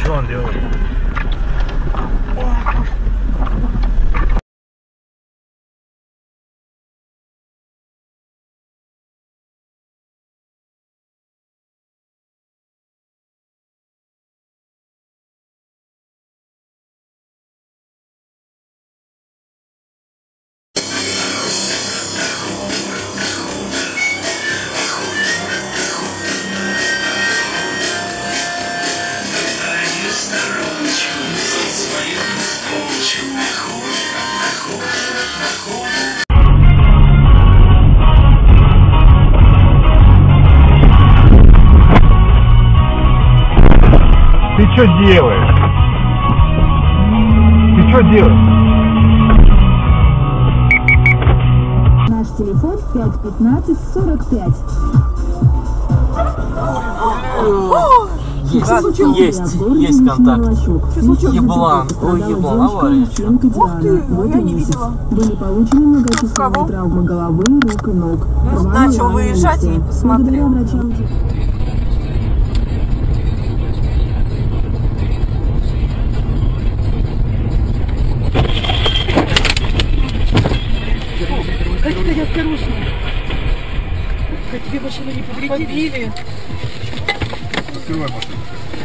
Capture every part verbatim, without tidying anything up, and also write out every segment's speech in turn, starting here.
Что он делает? Ты что делаешь? Ты что делаешь? Наш телефон пять пятнадцать сорок пять. Есть, есть, есть контакт. Еблан, ой, еблан, авария. В этом месяце были получены многочисленные травмы головы, рук и ног. Ну, начал выезжать и посмотрел. Благодаря врачам... Катя, осторожно. Как тебе машину не повредили? Побили. Открывай машину.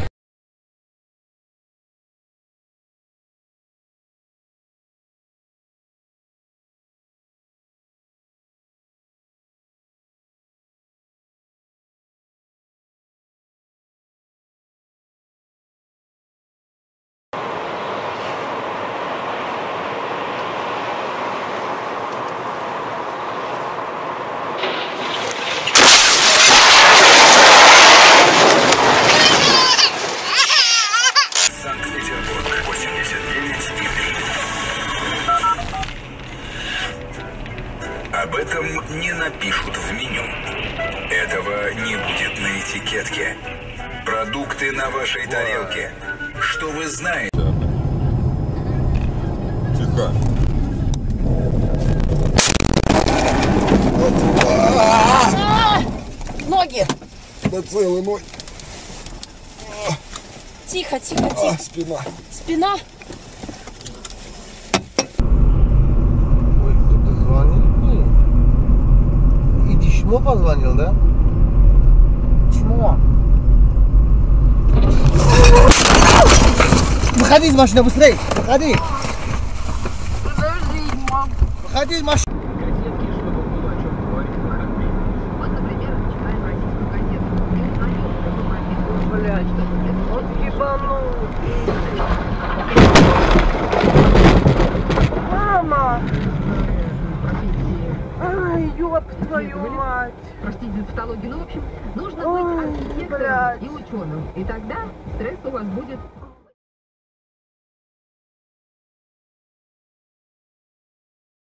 Об этом не напишут в меню. Этого не будет на этикетке. Продукты на вашей тарелке. Что вы знаете? Тихо. Ноги! Да целый мой. Тихо, тихо, А, тихо. спина. Спина. Ой, кто-то звонил. И Чмо позвонил, да? Чмо? Выходи из машины быстрее! Выходи! Подожди, мам. Выходи из машины! Блядь, вот ебанул. Мама! Ай, ёб твою мать! Простите за тавтологию, ну, в общем, нужно Ой, быть архитектором блядь. и ученым. И тогда стресс у вас будет